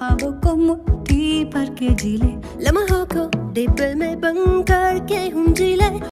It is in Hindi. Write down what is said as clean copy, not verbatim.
ख्वाबों को मुट्ठी भर के जी ले, लम्हों को दिल में बंद करके हम जी ले।